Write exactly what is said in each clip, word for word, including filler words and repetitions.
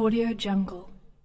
Audio Jungle।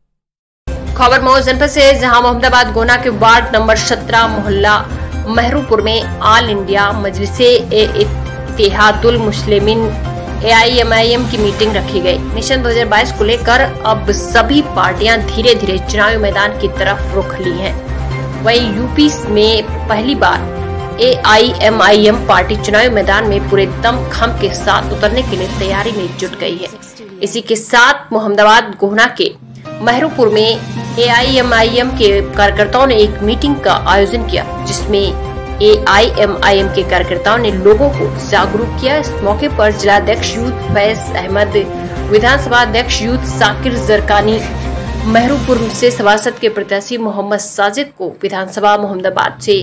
खबर मऊ जनपद से, जहां मोहम्मदाबाद गोना के वार्ड नंबर सत्रह मोहल्ला महरूपुर में all India Majlise Ittehadul Muslimeen A I M I M की मीटिंग रखी गई। मिशन दो हज़ार बाईस को लेकर अब सभी पार्टियां धीरे धीरे चुनावी मैदान की तरफ रुख ली हैं। वहीं यूपी में पहली बार A I M I M party चुनावी मैदान में पूरे दमखम के साथ उतरने के लिए तैयारी में जुट गई है। इसी के साथ मोहम्मदाबाद गोहना के महरूपुर में ए आई एम आई एम के कार्यकर्ताओं ने एक मीटिंग का आयोजन किया, जिसमें ए आई एम आई एम के कार्यकर्ताओं ने लोगों को जागरूक किया। इस मौके पर जिलाध्यक्ष यूथ फैज अहमद, विधानसभा अध्यक्ष यूथ साकिर जरकानी, महरूपुर से सभासद के प्रत्याशी मोहम्मद साजिद को विधानसभा मोहम्मदाबाद से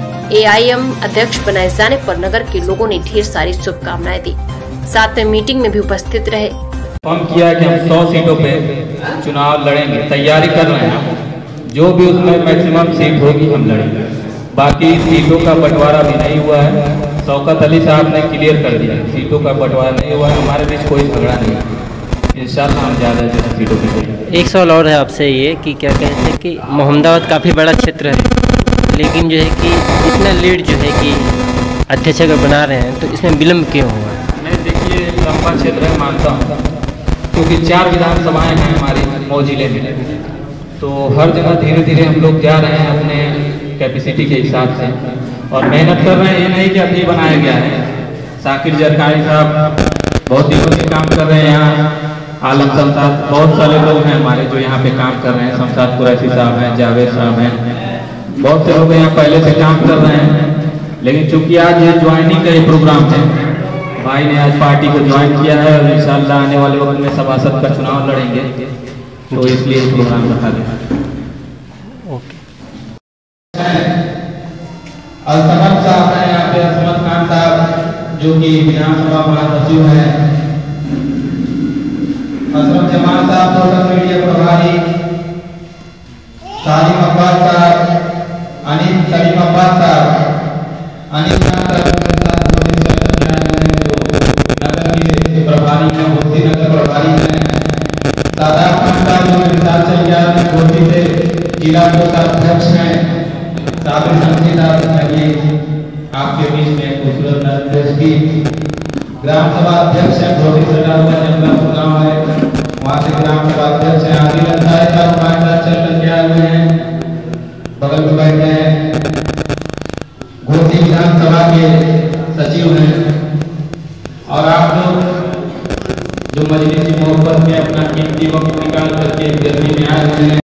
ए आई एम अध्यक्ष बनाए जाने पर नगर के लोगों ने ढेर सारी शुभकामनाएं दी। साथ में मीटिंग में भी उपस्थित रहे। हम किया कि हम सौ सीटों पे चुनाव लड़ेंगे, तैयारी कर रहे हैं। जो भी उसमें मैक्सिमम सीट होगी हम लड़ेंगे। बाकी सीटों का बंटवारा भी नहीं हुआ है। शौकत अली साहब ने क्लियर कर दिया, सीटों का बंटवारा नहीं हुआ है। हमारे बीच कोई झगड़ा नहीं है। इंशाल्लाह हम ज़्यादा ज़्यादा सीटों पे। एक सवाल और है आपसे, ये कि क्या कहते हैं कि मोहम्मदाबाद काफ़ी बड़ा क्षेत्र है, लेकिन जो है कि इतना लीड जो है कि अध्यक्ष अगर बना रहे हैं तो इसमें विलम्ब क्यों हुआ है? मैं देखिए लंबा क्षेत्र है मानता हूँ, क्योंकि चार विधानसभाएं हैं हमारी मऊ जिले में, तो हर जगह धीरे धीरे हम लोग जा रहे हैं अपने कैपेसिटी के हिसाब से और मेहनत कर रहे हैं। ये नहीं कि अभी बनाया गया है। साकिर जरकानी साहब बहुत दिनों से काम कर रहे हैं यहाँ। आलम साहब, बहुत सारे लोग हैं हमारे जो यहाँ पे काम कर रहे हैं। शमशाद कुरैशी साहब हैं, जावेद साहब हैं, बहुत से लोग यहाँ पहले से काम कर रहे हैं। लेकिन चूंकि आज ये ज्वाइनिंग का ये प्रोग्राम है, भाई ने आज पार्टी को ज्वाइन किया है और इंशाल्लाह आने वाले वक्त में सभासद का चुनाव लड़ेंगे, तो इसलिए प्रोग्राम रखा गया। अलसमद साहब हैं यहाँ पे, असमद खान साहब जो कि विधानसभा महासचिव हैं, असरफ जमान साहब सोशल मीडिया प्रभारी, सालिम अब्बास साहब, अनिल सलीम अब्बास साहब, अनिल खान साहब प्रभारी हैं, भूसी नगर प्रभारी हैं, सादात खान साहब जो विशाल संख्या में कोटी से जिला कोषाध्यक्ष हैं, साबिर शमसी साहब आपके बीच में खूबसूरत निर्देश की ग्राम सभा अध्यक्ष है, छोटी सटा हुआ जंगला गाँव है, वहाँ से ग्राम सभा अध्यक्ष है। आदिल अंसारी साहब हमारे साथ चल कर के आए हुए हैं, बगल में बैठे हैं। घोसी विधानसभा के सचिव हैं। और आप लोग जो मजलिस मोहब्बत में अपना कीमती वक्त निकाल करके गर्मी में आए हुए हैं।